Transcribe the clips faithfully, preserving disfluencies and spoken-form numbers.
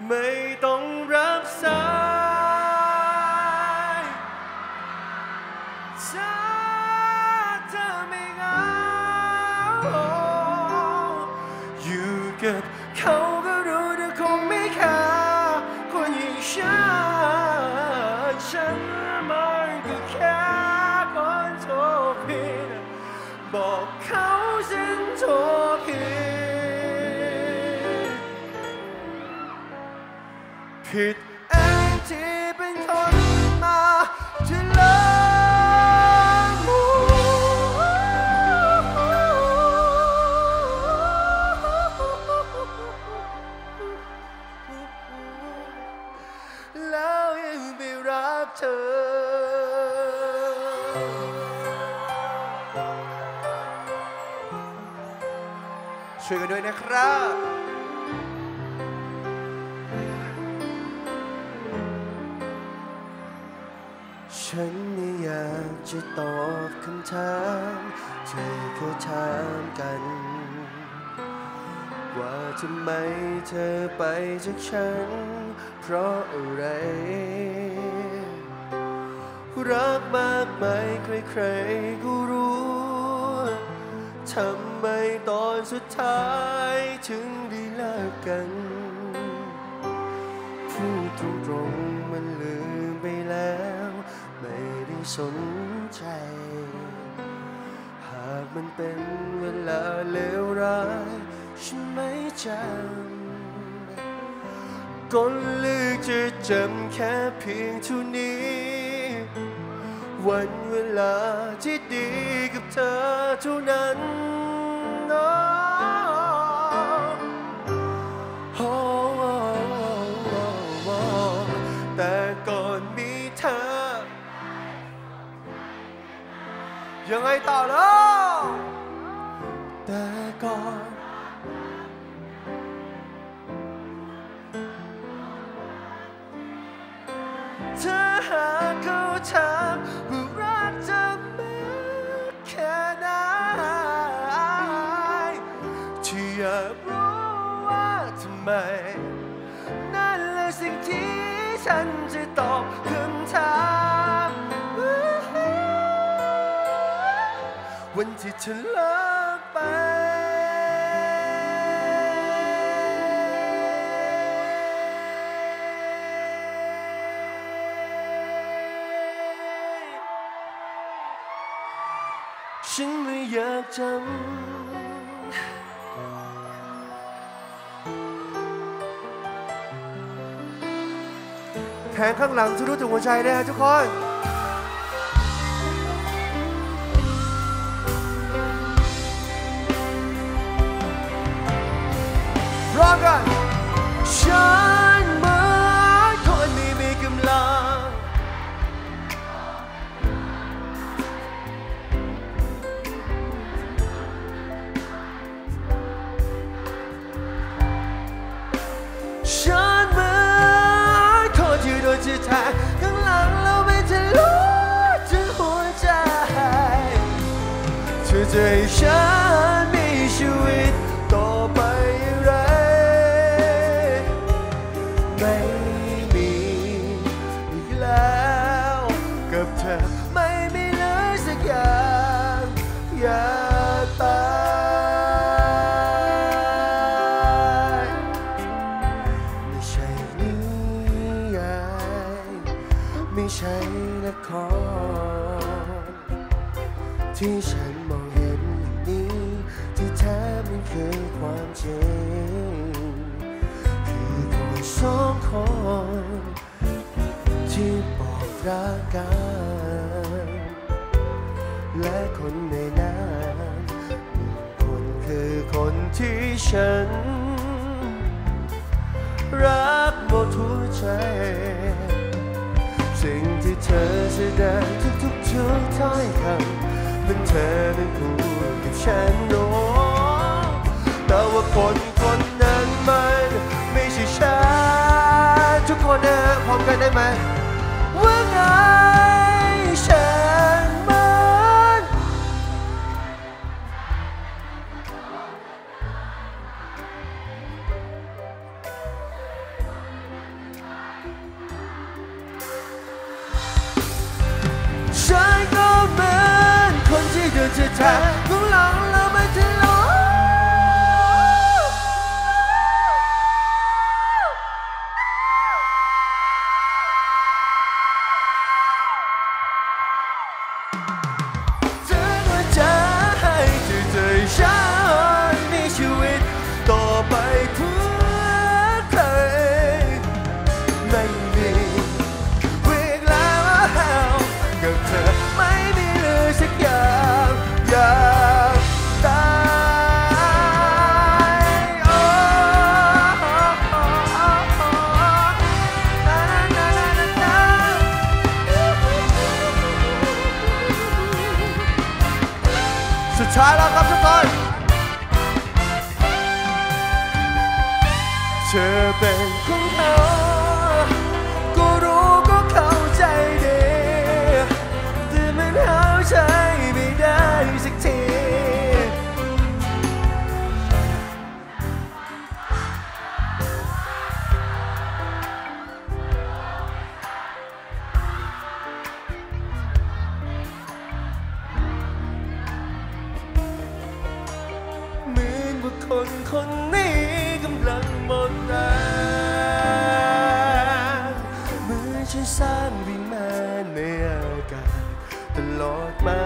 ไม่ต้องรับสายถ้าเธอไม่เหงาอยู่กับเขาก็รู้เธอคงไม่ขาดคนอย่างฉันฉันมันก็แค่คนโทรผิดบอกเขาฉันโทรผิดผิดเองที่เป็นคนมาที่เลิกแล้วยังไม่รักเธอช่วยกันด้วยนะครับฉันไม่อยากจะตอบคำถามที่เขาถามกันว่าทำไมเธอไปจากฉันเพราะอะไรรักมากไหมใครๆก็รู้ทำไมตอนสุดท้ายถึงได้เลิกกันพูดตรงๆมันลืมไปแล้วไม่ได้สนใจหากมันเป็นเวลาเลวร้ายฉันไม่จำก็เลือกจะจำแค่เพียงเท่านี้วันเวลาที่ดีกับเธอเท่านั้นแต่ก่อนมีเธอยังไงต่อล่ะแต่ก่อนเธอหาเขาถามว่ารักเธอมากแค่ไหนที่อยากรู้ว่าทำไมนั่นแหละสิ่งที่ฉันจะตอบคำถามวันที่เธอเลิกไปฉันไม่อยากจำแขนข้างหลังจะรู้ถึงหัวใจได้ทุกคนพร้อมกันฉันเหมือนคนไม่มีกำลังฉันเหมือนคนที่โดนจิตแทงข้างหลังแล้วไม่ทะลุถึงหัวใจเธอจะให้ฉันมีชีวิตต่อไปอย่างไรไม่มีอีกแล้วกับเธอไม่มีเลยสักอย่างอยากตายไม่ใช่นิยายไม่ใช่ละครที่ฉันมองเห็นอย่างนี้ที่แท้มันคือความจริงคือคนสองคนที่บอกรักกันและคนในนั้นคนคือคนที่ฉันรักหมดหัวใจสิ่งที่เธอแสดงทุกๆทุกถ้อยคำมันเธอได้พูดกับฉันโน้แต่ว่าคนคนนั้นมันไม่ใช่ฉันทุกคนนะพร้อมกันได้ไหมว่าไงฉันมันอของเราเราไม่จะลงเธอก็จะให้เธอใจฉันมีชีวิตต่อไปเพื่อใครไม่มีวิ่งแล้วกับเธอไม่มีเลยสักอย่างอยากตายโอ้สุดท้ายแล้วครับทุกคนเธอเป็นของเขาก็รู้ก็เข้าใจดีแต่มันหาใจไม่ได้สักทีเหมือนว่าคนคนนี้กำลังหมดแรงเหมือนฉันสร้างวิมานในอากาศตลอดมา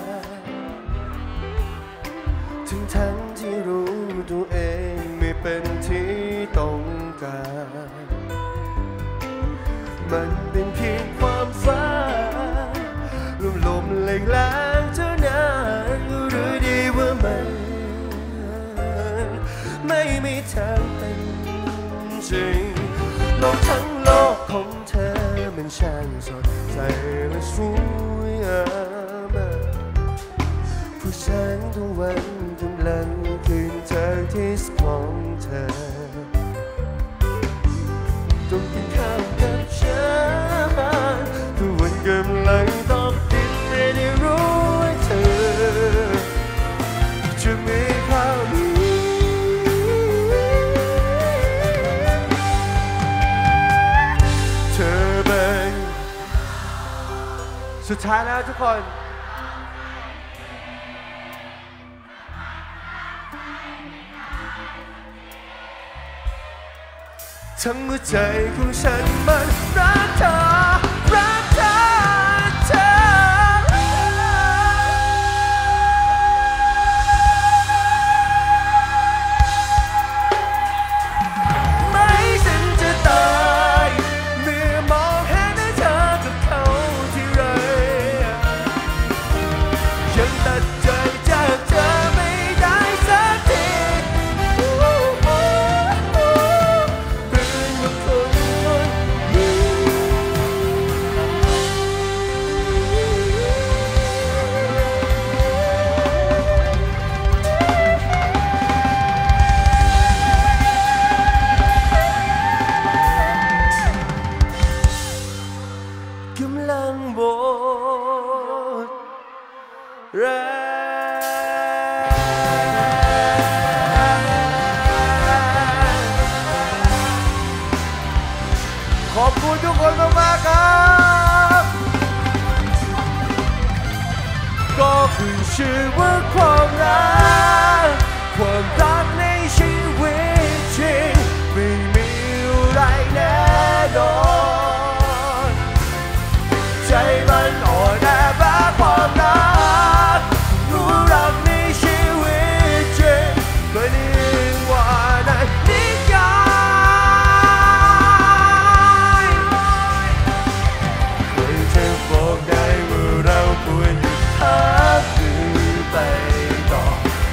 ถึงทั้งที่รู้ตัวเองไม่เป็นที่ต้องการมันเป็นเพียงความฝันลมลมแรงแรงเท่านั้นรู้ดีว่ามันไม่มีทางเป็นจริงโลกทั้งโลกของเธอมันช่างสดใสและสวยงามผู้แสงตะวันกำลังคืนเธอที่สมองเธอต้องกินข้าวกับฉันทุกวันกำลังตอกดินไม่ได้รู้ว่าเธอจะมีข้าวสุดท้ายแล้วทุกคนทั้งหัวใจของฉันมันรักเธอรักเธอเธอไม่ฉันจะตายเมื่อมองเห็นเธอกับเขาที่ไรยังตัดใจจากเธอไม่ได้สักทีเป็นว่าคนคนนี้กำลังหมดแรงขอบคุณทุกคนมากๆครับก็คือชื่อว่าความรักความรักในชีวิตจริงไม่มีอะไรแน่นอนใจมันอ่อนแอเพราะความรักรู้รักในชีวิตจริงไม่ได้ว่าในนิยายใครจะบอกได้ว่าเราควรหยุดพักหรือไปต่อ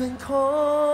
นของ